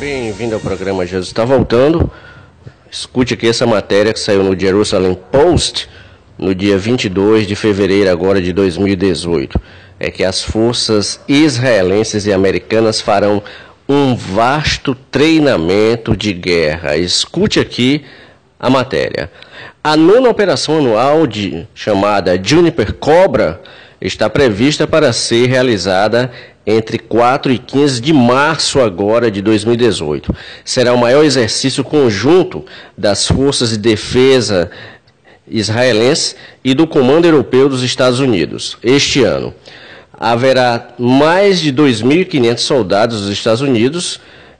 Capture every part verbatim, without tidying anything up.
Bem-vindo ao programa Jesus Está Voltando. Escute aqui essa matéria que saiu no Jerusalem Post no dia vinte e dois de fevereiro agora de dois mil e dezoito. É que as forças israelenses e americanas farão um vasto treinamento de guerra. Escute aqui a matéria. A nona operação anual de, chamada Juniper Cobra está prevista para ser realizada entre quatro e quinze de março agora de dois mil e dezoito. Será o maior exercício conjunto das forças de defesa israelenses e do Comando Europeu dos Estados Unidos este ano. Haverá mais de dois mil e quinhentos soldados dos Estados Unidos,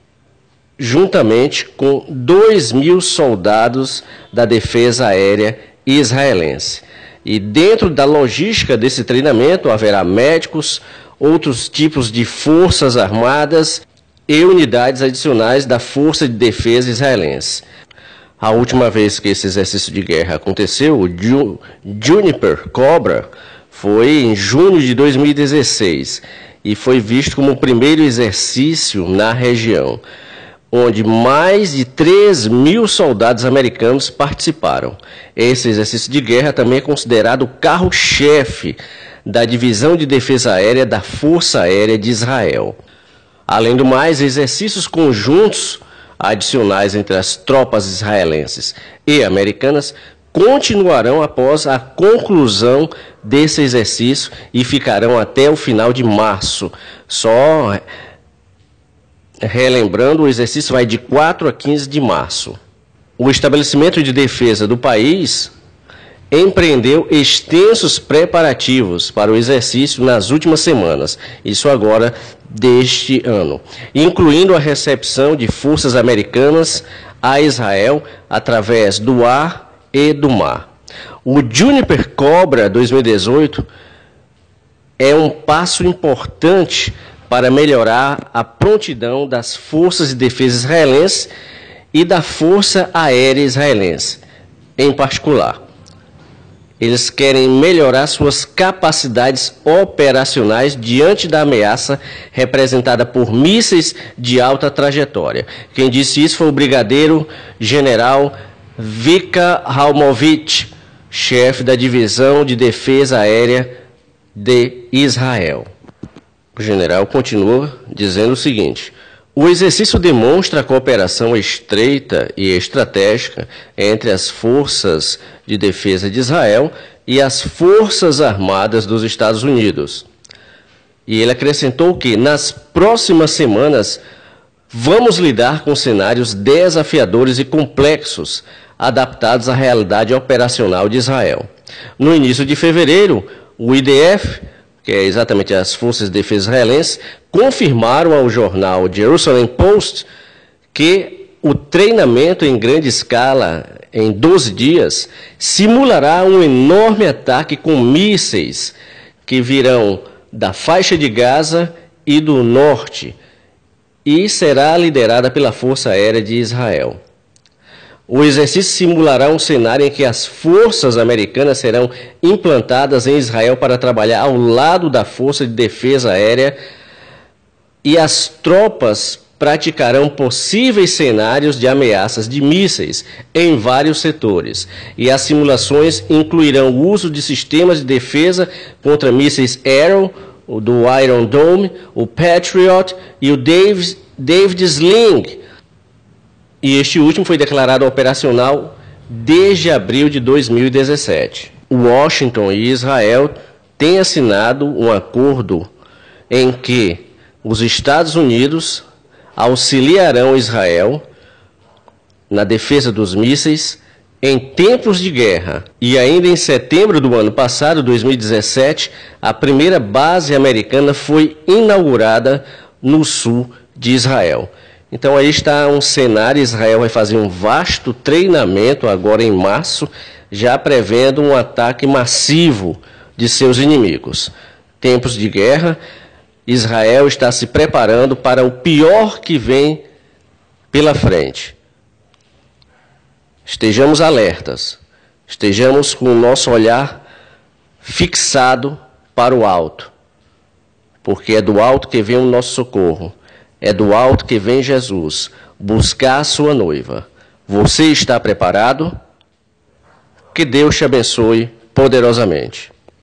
juntamente com dois mil soldados da defesa aérea israelense. E dentro da logística desse treinamento haverá médicos, outros tipos de forças armadas e unidades adicionais da Força de Defesa israelense. A última vez que esse exercício de guerra aconteceu, o Ju- Juniper Cobra, foi em junho de dois mil e dezesseis e foi visto como o primeiro exercício na região, onde mais de três mil soldados americanos participaram. Esse exercício de guerra também é considerado o carro-chefe da Divisão de Defesa Aérea da Força Aérea de Israel. Além do mais, exercícios conjuntos adicionais entre as tropas israelenses e americanas continuarão após a conclusão desse exercício e ficarão até o final de março. Só relembrando, o exercício vai de quatro a quinze de março. O estabelecimento de defesa do país empreendeu extensos preparativos para o exercício nas últimas semanas, isso agora deste ano, incluindo a recepção de forças americanas a Israel através do ar e do mar. O Juniper Cobra dois mil e dezoito é um passo importante para melhorar a prontidão das forças de defesa israelenses e da Força Aérea Israelense, em particular. Eles querem melhorar suas capacidades operacionais diante da ameaça representada por mísseis de alta trajetória. Quem disse isso foi o brigadeiro general Vika Halmovich, chefe da Divisão de Defesa Aérea de Israel. O general continua dizendo o seguinte: o exercício demonstra a cooperação estreita e estratégica entre as forças de defesa de Israel e as forças armadas dos Estados Unidos. E ele acrescentou que, nas próximas semanas, vamos lidar com cenários desafiadores e complexos, adaptados à realidade operacional de Israel. No início de fevereiro, o I D F, que é exatamente as Forças de Defesa Israelenses, confirmaram ao jornal Jerusalem Post que o treinamento em grande escala, em doze dias, simulará um enorme ataque com mísseis que virão da faixa de Gaza e do norte e será liderada pela Força Aérea de Israel. O exercício simulará um cenário em que as forças americanas serão implantadas em Israel para trabalhar ao lado da Força de Defesa Aérea e as tropas praticarão possíveis cenários de ameaças de mísseis em vários setores. E as simulações incluirão o uso de sistemas de defesa contra mísseis Arrow, o do Iron Dome, o Patriot e o David, David Sling. E este último foi declarado operacional desde abril de dois mil e dezessete. Washington e Israel têm assinado um acordo em que os Estados Unidos auxiliarão Israel na defesa dos mísseis em tempos de guerra. E ainda em setembro do ano passado, dois mil e dezessete, a primeira base americana foi inaugurada no sul de Israel. Então aí está um cenário: Israel vai fazer um vasto treinamento agora em março, já prevendo um ataque massivo de seus inimigos. Tempos de guerra, Israel está se preparando para o pior que vem pela frente. Estejamos alertas, estejamos com o nosso olhar fixado para o alto, porque é do alto que vem o nosso socorro. É do alto que vem Jesus buscar a sua noiva. Você está preparado? Que Deus te abençoe poderosamente.